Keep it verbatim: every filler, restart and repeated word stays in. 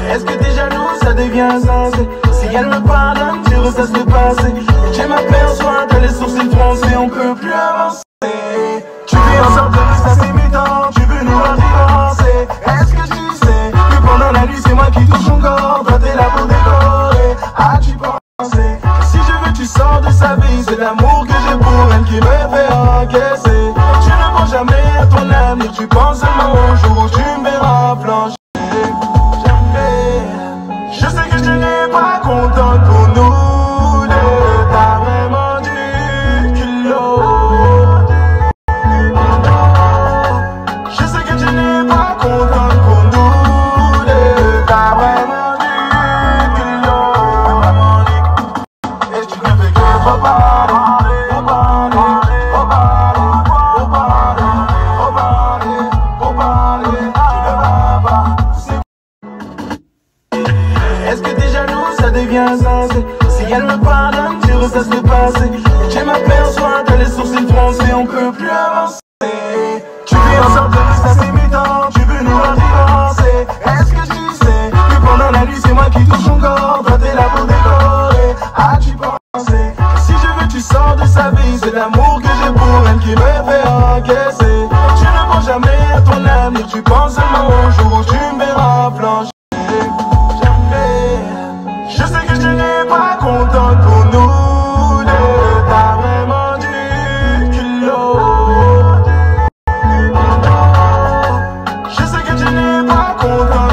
Est-ce que t'es jaloux, ça devient insensé. Si elle me pardonne, tu ressasses le passé. Je m'aperçois, t'as les sourcils froncés, on peut plus avancer. Tu fais en sorte de rester imitant, tu veux nous voir divorcer. Est-ce que tu sais que pendant la nuit c'est moi qui touche ton corps? Toi t'es là pour décorer, as-tu pensé? Si je veux tu sors de sa vie, c'est l'amour que j'ai pour elle qui me fait encaisser. Tu ne penses jamais à ton avenir, tu penses seulement au jour où tu me verras flancher. Jamais. Je sais que je n'ai pas contente pour nous deux, t'as vraiment du culot. Je sais que tu n'es pas contente pour nous deux, t'as vraiment du culot. Et tu ne fais que reparler, reparler, reparler, reparler, reparler, reparler, tu ne vas pas. Est-ce que t'es jaloux, ça devient insensé. Si elle me pardonne, tu ressasses le passé. Je m'aperçois, t'as les sourcils froncés, on peut plus avancer. Tu fais en sorte de rester imitant, tu veux nous voir divorcer. Est-ce que tu sais que pendant la nuit c'est moi qui touche ton corps? Toi t'es là pour décorer, as-tu pensé? Si je veux tu sors de sa vie, c'est l'amour que j'ai pour elle qui me fait encaisser. Tu ne penses jamais à ton avenir, tu penses seulement au jour où tu me verras flancher. Je sais que je n'ai pas contente pour nous deux, t'as vraiment du culot. Je sais que tu n'es pas contente.